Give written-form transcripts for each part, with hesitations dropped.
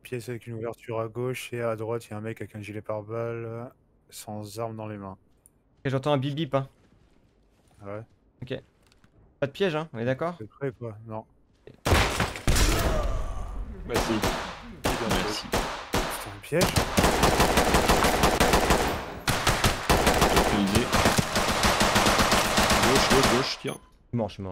pièce avec une ouverture à gauche et à droite, il y a un mec avec un gilet pare-balles sans arme dans les mains. Ok, j'entends un bip bip, hein. Ah ouais. Ok. Pas de piège, hein, on est d'accord? C'est prêt quoi? Non. Vas-y. Merci. C'est un piège? Actualisé. Gauche, gauche, gauche, tiens. Je suis mort.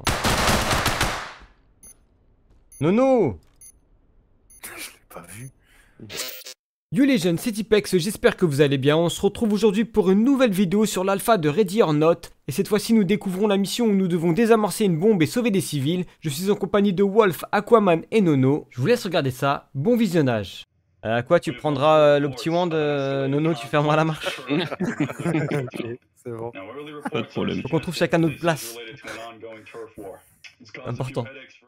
Nono! Je l'ai pas vu. Yo les jeunes, c'est Tipex, j'espère que vous allez bien. On se retrouve aujourd'hui pour une nouvelle vidéo sur l'alpha de Ready or Not. Et cette fois-ci, nous découvrons la mission où nous devons désamorcer une bombe et sauver des civils. Je suis en compagnie de Wolf, Aquaman et Nono. Je vous laisse regarder ça. Bon visionnage. Aqua, tu prendras le petit wand, Nono, tu fermeras la marche. Ok, c'est bon. Pas de problème. Faut qu'on trouve chacun notre place. Important.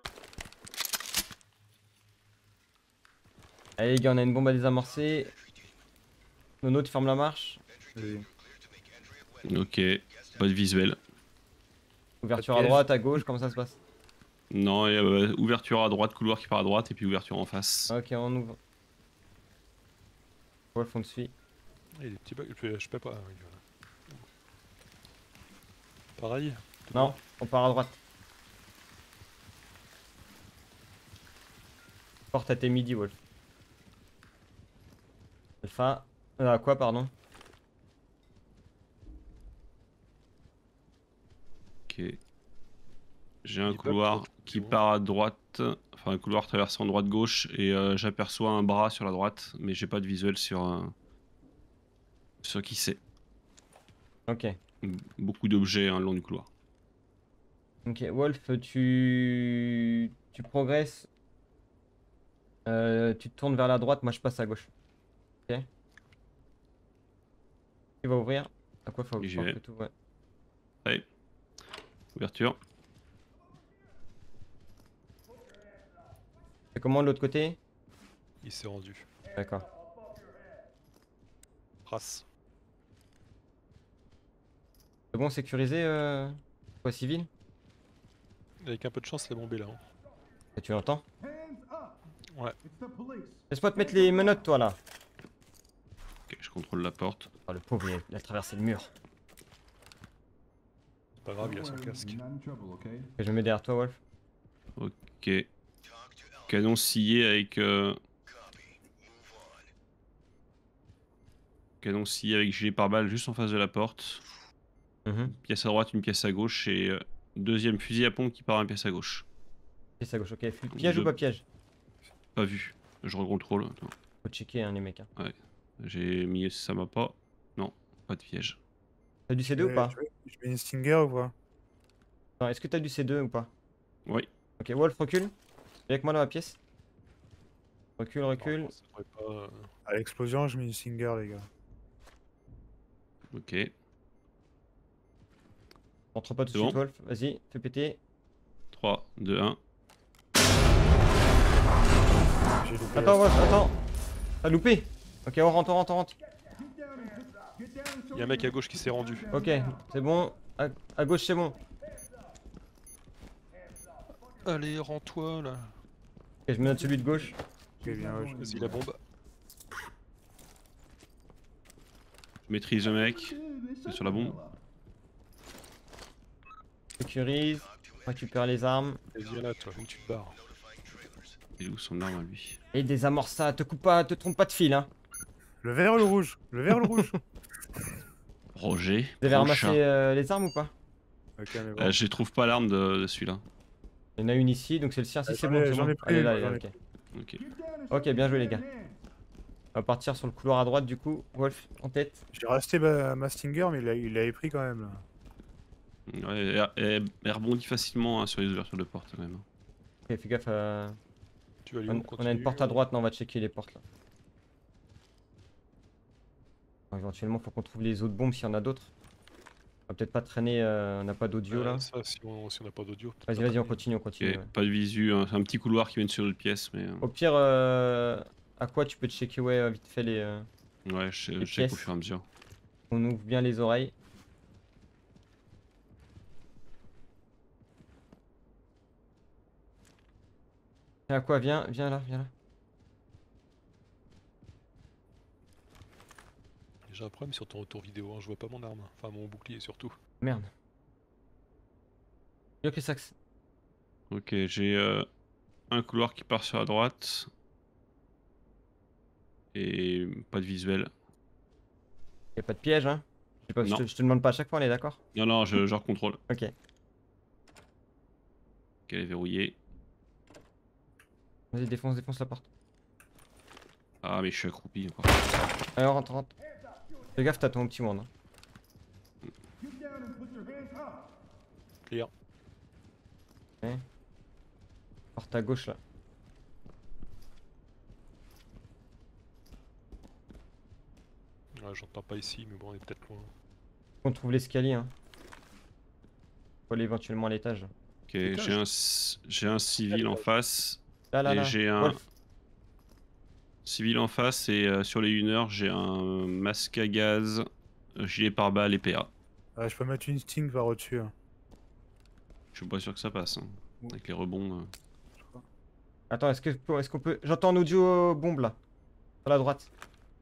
Allez les gars, on a une bombe à désamorcer. Nono, tu fermes la marche. Oui. Ok, pas de visuel. Ouverture Pas à de droite, à gauche, comment ça se passe? Non, il y a ouverture à droite, couloir qui part à droite, et puis ouverture en face. Ok, on ouvre. Wolf, on te suit. Il y a des petits bugs, je peux pas. Oui, voilà. Pareil. Non, on part à droite. Porte à tes midi, Wolf. Alpha. Quoi, pardon? Ok. J'ai un Il est pas couloir pour- qui bon. part à droite, enfin un couloir traversant droite-gauche, et j'aperçois un bras sur la droite, mais j'ai pas de visuel sur qui c'est. Ok. Beaucoup d'objets le long du couloir. Ok, Wolf, tu progresses. Tu te tournes vers la droite, moi je passe à gauche. Ok. Tu vas ouvrir. À quoi faut J'y faut vais. que tout, ouais. Allez. Ouverture. C'est comment de l'autre côté? Il s'est rendu. D'accord. Race. C'est bon, sécurisé, quoi, civil? Avec un peu de chance, la bombe est là. Hein. Et tu l'entends? Ouais. Laisse-moi te mettre les menottes, toi là. Ok, je contrôle la porte. Oh, le pauvre, il a traversé le mur. C'est pas grave, il a son casque. Ok, je me mets derrière toi, Wolf. Ok. Canon scié avec... Canon scié avec gilet pare-balles juste en face de la porte. Mhm. Pièce à droite, une pièce à gauche, et deuxième fusil à pompe qui part à une pièce à gauche. Pièce à gauche, ok. Piège Deux- ou pas piège? Pas vu. Je recontrôle. Attends. Faut checker, hein, les mecs. Hein. J'ai mis ça m'a pas. Non, pas de piège. T'as du C2 ou pas? Je mets une Stinger ou pas? Non, est-ce que t'as du C2 ou pas? Oui. Ok, Wolf, recule. Viens avec moi dans la pièce. Recule, recule. Ça devrait pas. À l'explosion, je mets une Stinger, les gars. Ok. Rentre pas tout de C'est suite, bon Wolf. Vas-y, fais péter. 3, 2, 1. J'ai loupé Attends, la Wolf, attends. T'as loupé. Ok, on rentre, on rentre, on rentre. Il y a un mec à gauche qui s'est rendu. Ok, c'est bon. À gauche, c'est bon. Allez, rends-toi là. Ok, je me note celui de gauche. Ok, bien, ouais, Vas-y, la bombe. Je maîtrise le mec. C'est sur la bombe. Sécurise. Récupère les armes. Vas-y, viens là, toi, où tu te barres. Il est où son arme à lui? Et désamorce ça. Te coupe pas, te trompe pas de fil, hein. Le vert ou le rouge? Le vert ou le rouge? Roger. Vous avez prochain. ramassé les armes ou pas? Ok, mais bon. Je trouve pas l'arme de celui-là. Il y en a une ici, donc c'est le sien. Si, c'est bon, c'est J'en bon. ai pris Allez, une, là, j'en ai ok. Ok. Ok, bien joué, les gars. On va partir sur le couloir à droite, du coup. Wolf, en tête. J'ai resté ma Stinger, mais il l'avait pris quand même, là. Ouais, elle rebondit facilement sur les ouvertures de porte quand même. Ok, fais gaffe. Tu vas lui On a une porte à droite, non, on va checker les portes là. Bon, éventuellement, faut qu'on trouve les autres bombes s'il y en a d'autres. On va peut-être pas traîner, on n'a pas d'audio là. Ça, si on n'a pas d'audio. Vas-y, vas-y, on continue, on continue. Ok, Ouais. pas de visu, c'est un petit couloir qui mène sur l'autre pièce, mais Au pire, à quoi tu peux checker, ouais, vite fait les. ouais, je les check au pièces. fur et à mesure. On ouvre bien les oreilles. À quoi? Viens, viens là, viens là. J'ai un problème sur ton retour vidéo, hein. Je vois pas mon arme. Enfin, mon bouclier surtout. Merde. Ok, Sax. Ok, j'ai un couloir qui part sur la droite. Et pas de visuel. Y'a pas de piège, hein? Je Non. te demande pas à chaque fois, on est d'accord? Non, non, je recontrôle. Ok. Ok, elle est verrouillée. Vas-y, défonce la porte. Ah, mais je suis accroupi encore. Allez, on rentre. Fais gaffe, t'as ton petit monde. Clear. Ok. Porte à gauche là. Ouais, j'entends pas ici, mais bon, on est peut-être loin. On trouve l'escalier, hein. Faut aller éventuellement à l'étage. Ok, j'ai un civil en face. Là. Et j'ai un Wolf. civil en face. Et sur les 1 heure, j'ai un masque à gaz, gilet pare-balles et PA. Je peux mettre une sting par au-dessus. Hein. Je suis pas sûr que ça passe. Hein. Avec les rebonds. Attends, est-ce qu'on peut. J'entends un audio bombe là. Sur la droite.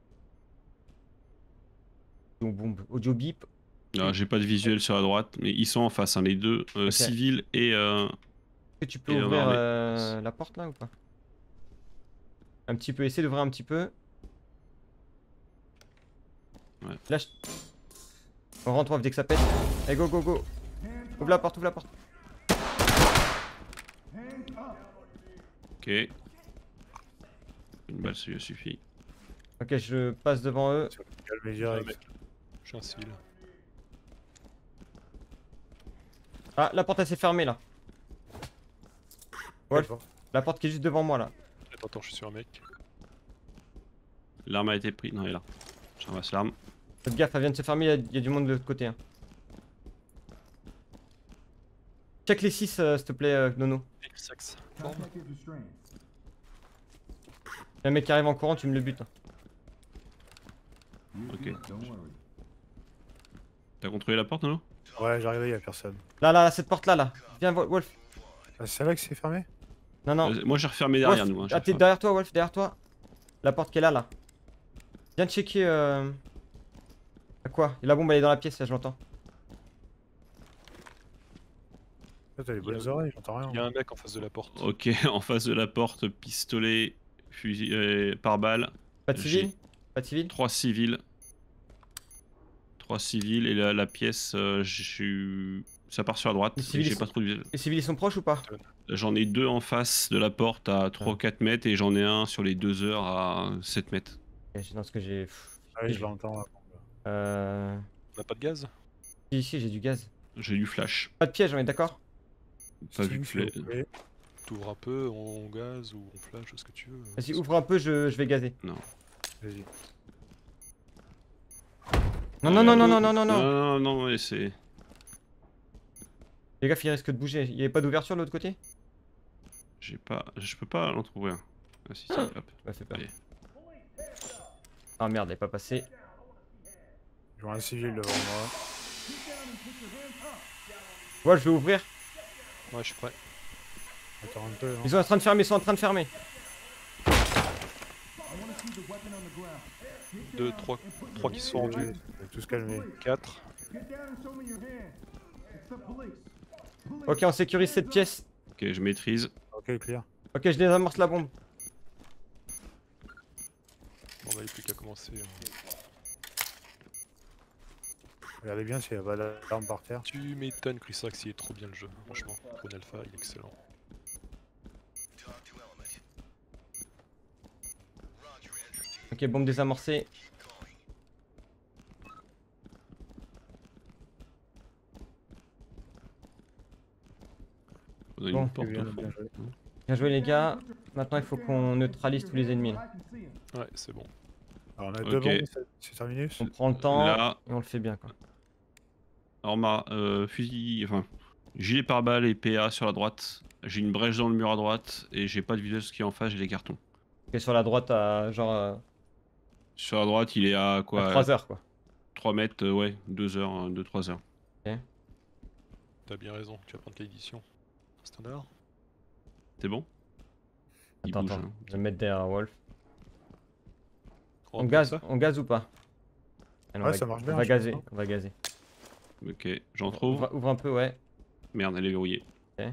Audio bombe. Audio bip. Ah, j'ai pas de visuel sur la droite, mais ils sont en face, hein, les deux. Ok. Civil et. Est-ce que tu peux Et ouvrir armé. la porte là ou pas? Un petit peu, essaie d'ouvrir un petit peu. Ouais. Là, on rentre off dès que ça pète. Allez, go. Ouvre la porte. Ok. Une balle, ça lui suffit. Ok, je passe devant eux. Calmez direct. Je suis un civil. Ah, la porte elle s'est fermée là. Wolf, D'accord. la porte qui est juste devant moi là. Attends, je suis sur un mec. L'arme a été prise. Non, elle est là. Je ramasse l'arme. Faites gaffe, elle vient de se fermer, il y a du monde de l'autre côté. Hein. Check les 6 s'il te plaît, Nono. Sax. Il y a un mec qui arrive en courant, tu me le butes. Hein. Ok. T'as contrôlé la porte, non? Ouais, j'arrive, y'a personne. Là, cette porte là. Viens, Wolf. Ah, c'est là que c'est fermé? Non. Moi j'ai refermé derrière Wolf, nous. Hein, ah, t'es derrière toi, Wolf, derrière toi. La porte qui est là. Viens checker. À quoi? La bombe elle est dans la pièce, là, je l'entends. T'as les bonnes oreilles, j'entends rien. Il y a un mec en face de la porte. Ok, en face de la porte, pistolet, fusil, pare-balles. Pas de civil? Pas de civil? 3 civils. 3 civils et la pièce, ça part sur la droite. Les civils, J'ai pas trop de visuel. Les civils ils sont proches ou pas? J'en ai 2 en face de la porte à 3-4 mètres et j'en ai un sur les 2 heures à 7 mètres. Ok, dans ce que j'ai. Ah oui, je l'entends. Euh. On a pas de gaz? Ici j'ai du gaz. J'ai du flash. Pas de piège, on est d'accord? Pas vu Sting, que s'il vous plaît. T'ouvres un peu, on gaz ou on flash, ce que tu veux. Vas-y, ouvre un peu, je vais gazer. Vas-y. Non. Non, mais c'est. Les gars, il risque de bouger. Il y avait pas d'ouverture de l'autre côté? Je peux pas l'entrouvrir. Ah si, ça, hop. Ça fait peur. Allez. Ah merde, elle est pas passée. Je vois un civil devant moi. Ouais, je vais ouvrir. Ouais, je suis prêt. Attends un peu. Hein. Ils sont en train de fermer, 2, 3 qui sont rendus. Je vais tous calmer. 4. Ok, on sécurise cette pièce. Ok, je maîtrise. Ok, clear. Ok, je désamorce la bombe. Bon, bah, il n'y a plus qu'à commencer. Regardez bien s'il n'y a pas d'armes par terre. Tu m'étonnes, Chrysax, il est trop bien le jeu. Franchement, Prone Alpha, il est excellent. Ok, bombe désamorcée. On a Bon, une porte bien, au fond. bien joué. Bien joué les gars. Maintenant il faut qu'on neutralise tous les ennemis. Là. Ouais, c'est bon. Alors on a Ok. deux bombes, c'est terminé. On prend le temps Là, et on le fait bien quoi. arme fusil, enfin, gilet pare-balles et PA sur la droite. J'ai une brèche dans le mur à droite et j'ai pas de visuel ce qui est en face, j'ai des cartons. Ok, sur la droite à genre Sur la droite, il est à à quoi 3 heures quoi. 3 mètres, ouais, 2 heures, 2-3 heures. T'as bien raison, tu vas prendre l'édition. Standard. C'est bon? Il Attends, bouge, attends, hein. je vais me mettre derrière Wolf. On On va gaz, prendre on gaz ou pas? Allez, Ouais, ça marche bien, On va je gazer, pense, on va gazer. Ok, j'en trouve. Ouvre un peu, ouais. Merde, elle est verrouillée. Ok.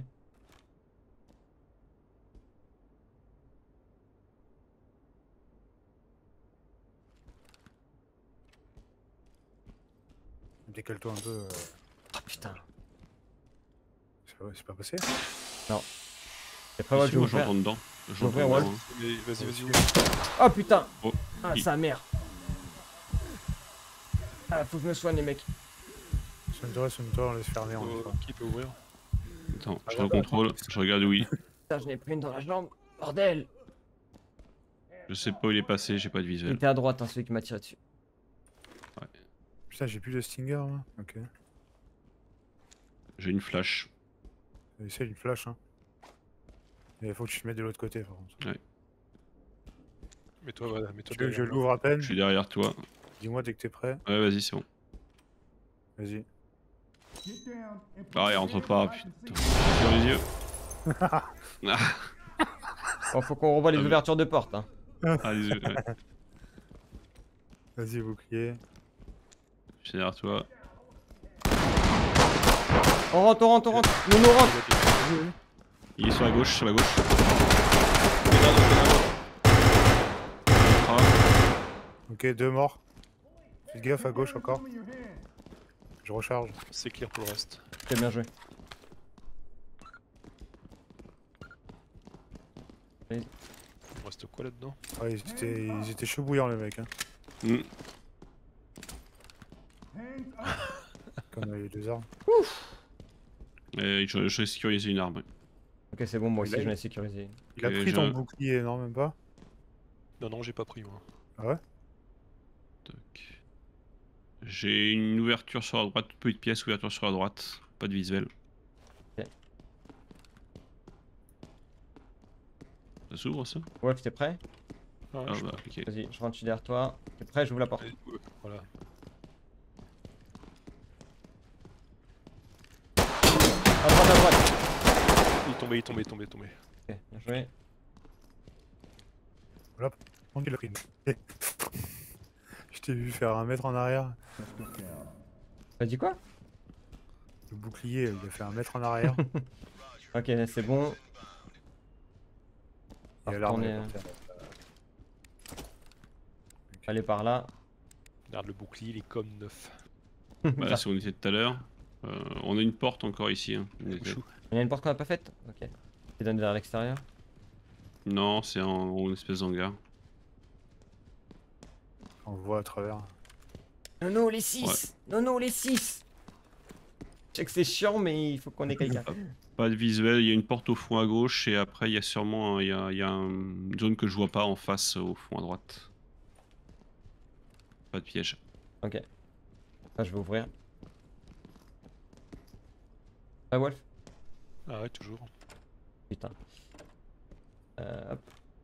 Décale-toi un peu. Oh putain. C'est pas passé. Et après, ouais, Si, je vais moi ouvrir. j'entends dedans. J'entends ouvrir, dedans, ouais. hein. Mais vas-y, vas-y. Oh putain. Oh, Ah, il- sa mère. Ah, faut que je me soigne, les mecs. Sonne-toi, on laisse fermer. On laisse Qui peut ouvrir? Attends, je Regarde, recontrôle, attends. je regarde où il. Putain, j'en ai pris une dans la jambe. Bordel. Je sais pas où il est passé, j'ai pas de Il visuel. était à droite, hein, celui qui m'a tiré dessus. Putain, j'ai plus de Stinger là. Ok. J'ai une flash. Essaye une flash. Hein. Il faut que tu te mettes de l'autre côté par contre. Mets-toi, voilà, mets-toi Tu veux que je derrière moi. l'ouvre à peine? Je suis derrière toi. Dis-moi dès que t'es prêt. Ouais, vas-y, c'est bon. Vas-y. Ah, il rentre pas, putain. Sur les yeux. Bon, faut qu'on revoie les Ah, mais- ouvertures de porte. Hein. Ah, les yeux, ouais. Vas-y, bouclier. Je suis derrière toi. On rentre, on rentre, on rentre. Nous, on rentre. Vas-y, vas-y. Il est sur la gauche, sur la gauche. Ah, Ok, 2 morts. Fais gaffe à gauche encore. Je recharge. C'est clair pour le reste. Ok, bien joué. Il me reste quoi là-dedans? Ouais, ils étaient chauds bouillants les mecs. Hein. hmm. Comme les 2 armes. Et je sécurisé une arme. Ok, c'est bon, moi Il aussi, a- j'en ai sécurisé. Il a Et pris ton bouclier, non, même pas? Non, non, j'ai pas pris moi. Ah ouais? Tac. J'ai une ouverture sur la droite, toute petite pièce, ouverture sur la droite. Pas de visuel. Ok. Ça s'ouvre ça? Wolf, t'es prêt? Ah, Ah je- bah, ok. Vas-y, je rentre, je suis derrière toi. T'es prêt? J'ouvre la porte. Voilà. À droite, à droite. Il est tombé, il est tombé, il est tombé, il est tombé. Ok, bien joué. On il a pris. Je t'ai vu faire 1 mètre en arrière. T'as dit quoi? Le bouclier, il a fait 1 mètre en arrière. Ok, c'est bon. Et va l'arme, retourner, elle est hein. par terre. Allez par là. Regarde, le bouclier, il est comme neuf. Bah, c'est où on était tout à l'heure. On a une porte encore ici. Hein. Chou. Il y a une porte qu'on a pas faite? Ok. Qui donne vers l'extérieur. Non, c'est en une espèce d'hangar. On voit à travers. Non, les 6 Non, les 6. Je sais que c'est chiant, mais il faut qu'on ait quelqu'un. Pas de visuel, il y a une porte au fond à gauche et après il y a sûrement il y a une zone que je vois pas en face au fond à droite. Pas de piège. Ok. Là, je vais ouvrir. Ah, Wolf? Ah ouais, toujours. Putain. Hop.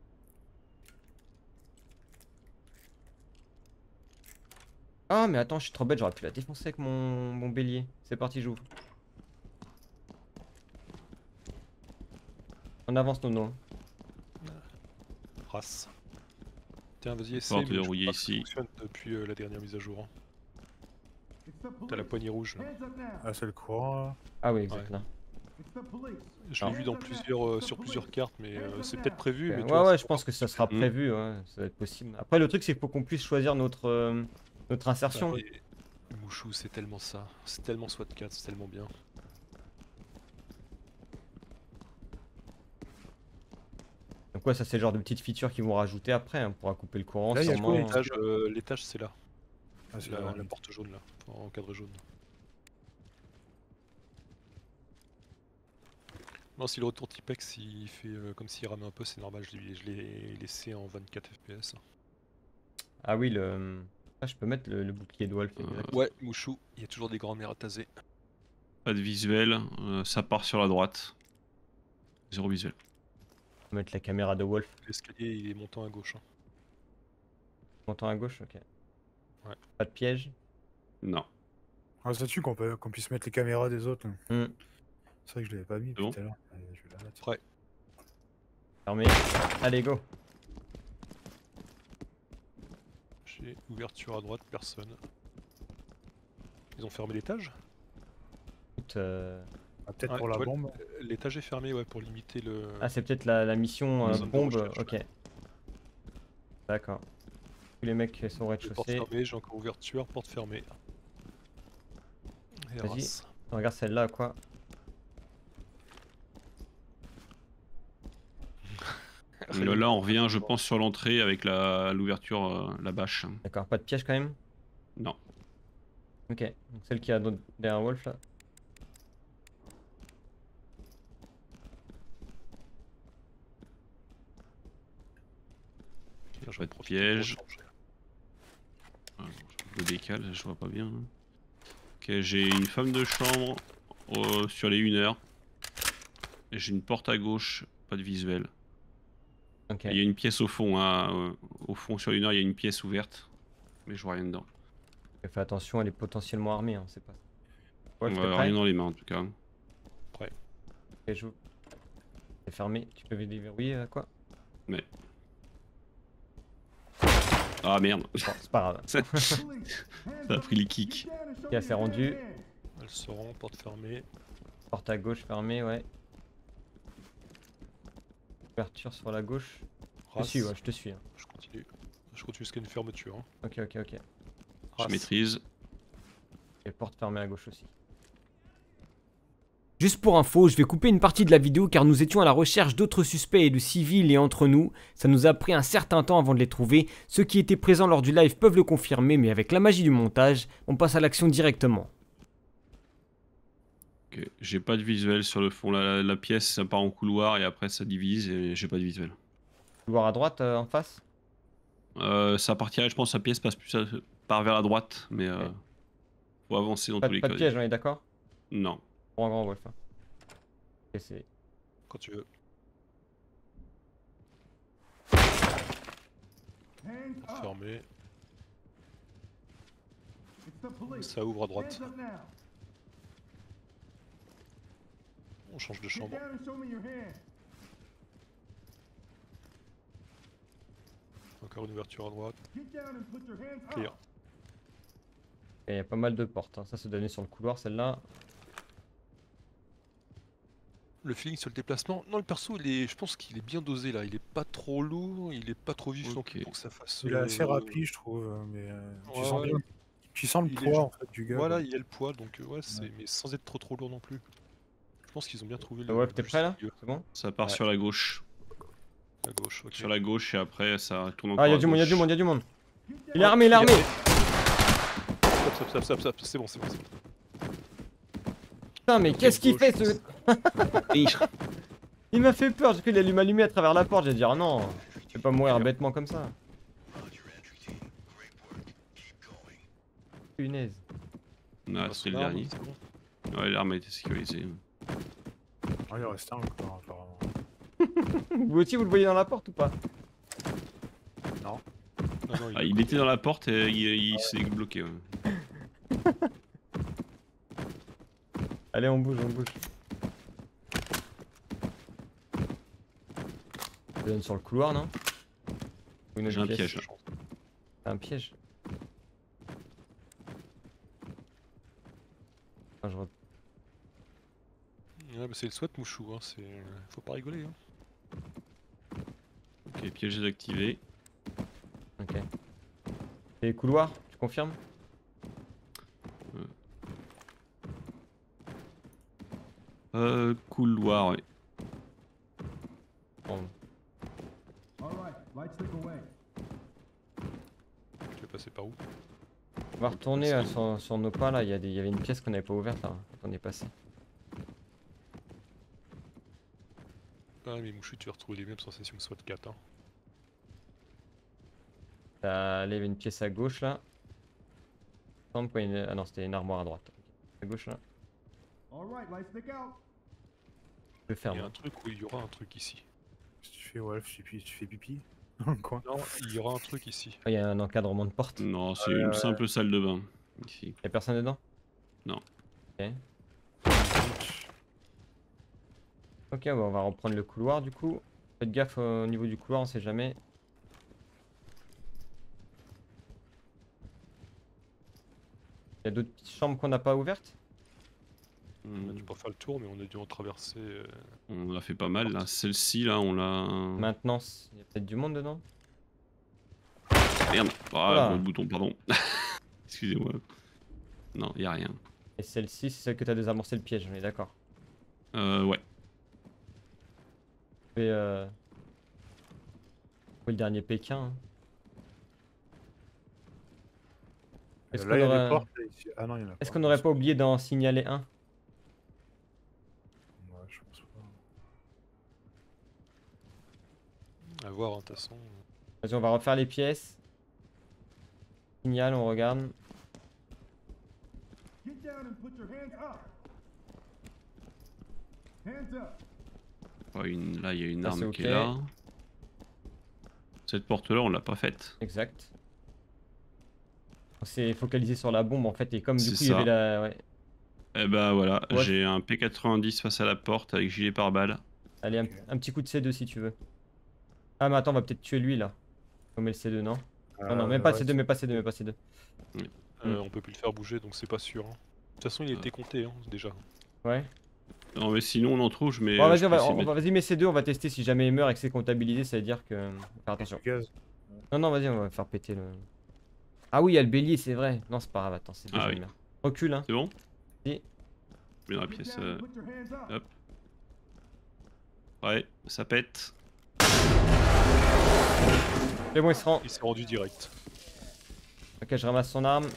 Ah, mais attends, je suis trop bête, j'aurais pu la défoncer avec mon bélier. C'est parti, j'ouvre. On avance, Nono. Race. Tiens, vas-y, essaye. Porte mais je verrouillée crois que ça ici. fonctionne depuis la dernière mise à jour. Hein. T'as la poignée rouge là. Ah, c'est le courant là. Ah oui, exact, Ouais. là. Je l'ai Non. vu dans sur plusieurs cartes, mais c'est peut-être prévu. Mais tu Ouais, vois, ouais, c'est je pense que ça sera Mm. prévu, ouais, ça va être possible. Après, le truc, c'est qu'il faut qu'on puisse choisir notre insertion. Ouais, et Mouchou, c'est tellement ça. C'est tellement SWAT 4, c'est tellement bien. Donc, ouais, ça, c'est le genre de petites features qu'ils vont rajouter après. Hein, on pourra couper le courant, Là, il y a sûrement. quoi, L'étage, c'est là. Ah, c'est La, là. la porte jaune là, en cadre jaune. Non, si le retour Tipex il fait comme s'il ramait un peu, c'est normal, je l'ai laissé en 24 FPS. Ah oui, ah, je peux mettre le bouclier de Wolf. exact. Ouais, Mouchou, il y a toujours des grands nerfs à taser. Pas de visuel, ça part sur la droite. Zéro visuel. Je peux mettre la caméra de Wolf. L'escalier il est montant à gauche. Hein. Montant à gauche, ok. Ouais. Pas de piège. Non. Ah, c'est dessus qu'on puisse mettre les caméras des autres. Hmm. C'est vrai que je l'avais pas mis Bon. tout à l'heure. Allez, je vais la mettre. Prêt. Fermé. Allez, go. J'ai ouverture à droite, personne. Ils ont fermé l'étage? Écoute, Ah, peut-être Ouais, pour la tu vois, bombe. l'étage est fermé, ouais, pour limiter le... Ah, c'est peut-être la mission La zone de bombe. recherche, Ok. D'accord. Tous les mecs sont au Les portes rez-de-chaussée. fermées, j'ai encore ouverture, porte fermée. Et Vas-y. race. Regarde celle-là, quoi. Là, on revient, je pense, sur l'entrée avec l'ouverture, la bâche. D'accord, pas de piège quand même. Non. Ok, donc celle qui a derrière Wolf là. Tiens, je Pas vais de profiter piège. pour changer. Ah, je me décale, je vois pas bien. Ok, j'ai une femme de chambre sur les 1h. Et j'ai une porte à gauche, pas de visuel. Ok. Il y a une pièce au fond, hein, au fond sur 1h, il y a une pièce ouverte. Mais je vois rien dedans. Fais attention, elle est potentiellement armée, hein, c'est pas. Wolf, t'es Ouais, prêt? rien dans les mains en tout cas. Prêt. Ok, j'ouvre. C'est fermé, tu peux déverrouiller quoi? Mais. Ah merde. Bon, c'est pas grave. Ça a pris les kicks. Ok, c'est rendu. Elles seront, porte fermée. Porte à gauche fermée, ouais. Ouverture sur la gauche. Je te Race. suis, ouais, je te suis. Hein. Je continue. Je continue jusqu'à une fermeture. Hein. Ok, ok, ok. Je Race. maîtrise. Et porte fermée à gauche aussi. Juste pour info, je vais couper une partie de la vidéo car nous étions à la recherche d'autres suspects et de civils et entre nous, ça nous a pris un certain temps avant de les trouver. Ceux qui étaient présents lors du live peuvent le confirmer, mais avec la magie du montage, on passe à l'action directement. Ok, j'ai pas de visuel sur le fond. La pièce, ça part en couloir et après ça divise et j'ai pas de visuel. Couloir à droite en face? Ça partirait, je pense, la pièce passe plus par vers la droite, mais Ok. faut avancer dans Pas, tous les pas cas. de piège, on est d'accord? Non. Grand Wolf. Hein. Ok, c'est... Quand tu veux. Fermé. Ça ouvre à droite. On change de chambre. Encore une ouverture à droite. Clear. Il y a pas mal de portes, hein. Ça se donnait sur le couloir, celle-là. Le feeling sur le déplacement. Non, le perso, je pense qu'il est bien dosé là. Il est pas trop lourd, il est pas trop vif non plus Ok. pour que ça fasse. Il est assez rapide, je trouve, mais tu sens bien. Tu sens le Il est poids ju- en fait du gars. Voilà, quoi. il y a le poids, donc ouais, c'est mais sans être trop lourd non plus. Je pense qu'ils ont bien trouvé le. Wolf, t'es le prêt là? milieu. C'est bon? Ça part Ouais. sur la gauche. À gauche, ok. Sur la gauche et après ça tourne encore Ah, il y a à du monde, il y a gauche. du monde, il y a du monde. Il est Oh, armé, il est armé. Stop, c'est bon, c'est bon. Putain, mais qu'est-ce qu'il gauche, fait ce... Il m'a fait peur, j'ai cru qu'il allait m'allumer à travers la porte, j'ai dit oh non, je vais pas mourir bêtement comme ça. Punaise. Ah, c'est le dernier. C'est bon. Ouais, l'arme a été sécurisée. Ah, il reste un encore, apparemment. Vous aussi vous le voyez dans la porte ou pas? Non, Ah, il était dans la porte et il s'est bloqué. Ouais. Allez, on bouge, on bouge. Ça donne sur le couloir, non? Ou une autre J'ai un pièce? piège là. Un piège. Ah, je Ouais, bah c'est le SWAT mouchou, hein. Faut pas rigoler. Hein. Ok, piège désactivé. Ok. Et couloir, tu confirmes? Couloir, ouais. Bon. Tu veux passer par où? On va retourner sur nos pas là, il y avait une pièce qu'on n'avait pas ouverte là, on est passé. Ah, mais mouchou, tu vas retrouver les mêmes sensations que SWAT 4. Hein. Là, il y avait une pièce à gauche là. Ah non, c'était une armoire à droite. À gauche là. Je Il ferme. y a un truc où il y aura un truc ici. Si tu fais Wolf, tu fais pipi. Quoi? Non, il y aura un truc ici. Ah, il y a un encadrement de porte. Non, c'est une simple salle de bain. Ici. Y'a personne dedans? Non. Ok. Ok, bah, on va reprendre le couloir du coup. Faites gaffe au niveau du couloir, on sait jamais. Il y a d'autres petites chambres qu'on n'a pas ouvertes? On a dû pas faire le tour, mais on a dû en traverser. On l'a fait pas mal là. Celle-ci là, on l'a. Maintenance, il y a peut-être du monde dedans? Merde. Voilà. Ah, gros bouton, pardon. Excusez-moi. Non, y a rien. Et celle-ci, c'est celle que t'as désamorcé le piège, on est d'accord. Ouais. Et le dernier Pékin. Hein. Est-ce Là, il y a qu'on des aurait... portes. Là, ici. Ah non, il y en a pas. Est-ce qu'on n'aurait pas oublié d'en signaler un? Ouais, je pense pas. À voir, hein, de toute façon. Vas-y, on va refaire les pièces. Signal, on regarde. Get down and put your hands up. Hands up. Oh, là, il y a une Ça, arme c'est qui ok. est là. Cette porte-là, on l'a pas faite. Exact. On s'est focalisé sur la bombe en fait, et comme du C'est coup il y avait ça. la. Ouais. Eh bah voilà, Ouais. j'ai un P90 face à la porte avec gilet pare-balles. Allez, Ok. un petit coup de C2 si tu veux. Ah, mais attends, on va peut-être tuer lui là. On met le C2, non? Non, non, même pas Ouais, C2, même pas C2, même pas C2. On peut plus le faire bouger, donc c'est pas sûr. Hein. De toute façon, il était compté, hein, déjà. Ouais. Non mais sinon on en trouve, mais... Bon, vas-y, je peux essayer de mettre- vas-y, mets C2, on va tester si jamais il meurt et que c'est comptabilisé, ça veut dire que. Faut faire attention. Du gaz. Non, non, vas-y, on va faire péter le. Ah oui, il y a le bélier, c'est vrai. Non, c'est pas grave, attends, c'est Ah déjà oui. meurt. Recule, hein. C'est bon? Si. Je mets dans la Get pièce... down and put your hands up. Ouais, ça pète. C'est bon, il se rend. Il s'est rendu direct. Ok, je ramasse son arme.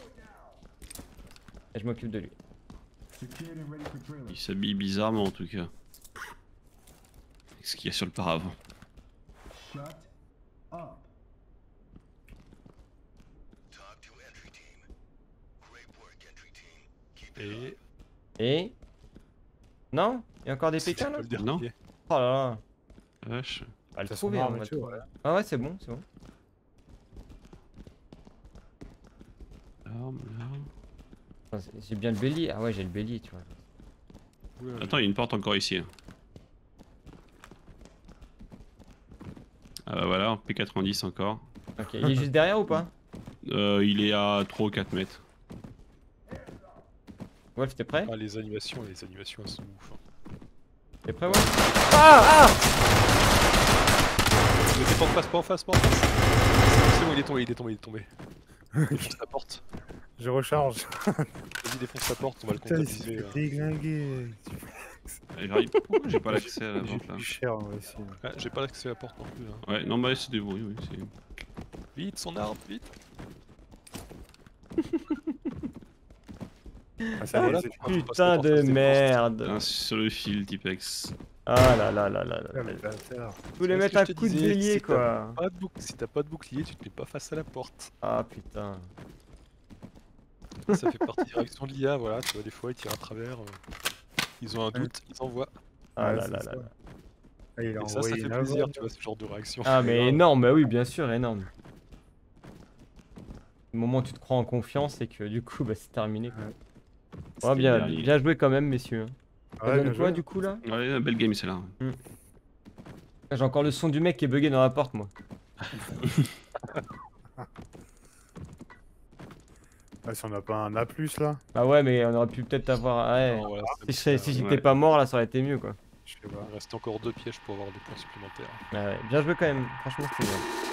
Et je m'occupe de lui. Secured and ready for trailer. Il s'habille bizarrement en tout cas. Qu'est-ce qu'il y a sur le paravent? Shut up. Et. Et. Non? Il y a encore des Pékins là? le dernier. Non. Oh là là. Vache. On va le Ça trouver, sonne on arme va et le tout, trouver. ouais. Ah ouais, c'est bon, c'est bon. Arme, là. Attends, j'ai bien le bélier. Ah ouais, j'ai le bélier, tu vois. Ouais, Attends, il y a une porte encore ici. Ah bah voilà, P90 encore. Ok, il est juste derrière ou pas? Il est à 3 ou 4 mètres. Wolf, t'es prêt? les animations, elles sont ouf. Hein. T'es prêt, Wolf? Ah! Ah! Mais t'es pas en face, pas en face, pas en face. C'est bon, il est tombé. Défonce la porte. Je recharge. Vas-y, défonce la porte, on va le Putain, il s'est comptabiliser. fait déglinguer. J'arrive. Pourquoi j'ai pas l'accès à la J'ai porte là? plus cher moi aussi. Ah, j'ai pas l'accès à la porte non plus. Hein. Ouais, non bah c'est des bruits, oui. Vite, son arme, vite. Ah, ça, voilà, c'est- Putain de merde! Putain, sur le fil, Tipex. Ah là là là là là. Ah, le bâtard. Je voulais C'est mettre ce un que je te coup de disais, bélier si quoi. Si t'as pas de bouclier, tu te mets pas face à la porte. Ah putain. Ça fait partie des réactions de l'IA, voilà, tu vois, des fois ils tirent à travers. Ils ont un doute, ils envoient. Ah Ouais, là c'est là ça. là. Ah, il a Et ça envoyé fait une plaisir, avance. tu vois, ce genre de réaction. Ah mais énorme, bah oui, bien sûr, énorme. Le moment où tu te crois en confiance et que du coup bah c'est terminé quoi. Ouais. Ouais, bien, dernier. bien joué quand même messieurs. Ça Ouais, donne bien quoi joué. du coup là? Ouais, belle game celle-là. J'ai encore le son du mec qui est bugué dans la porte moi. Ah, si on n'a pas un A+, là, Bah ouais mais on aurait pu peut-être avoir... Ouais. Non, voilà, Si j'étais Ouais. pas mort là ça aurait été mieux quoi. je sais pas. il reste encore 2 pièges pour avoir des points supplémentaires. Ouais, bien joué quand même, franchement c'était bien.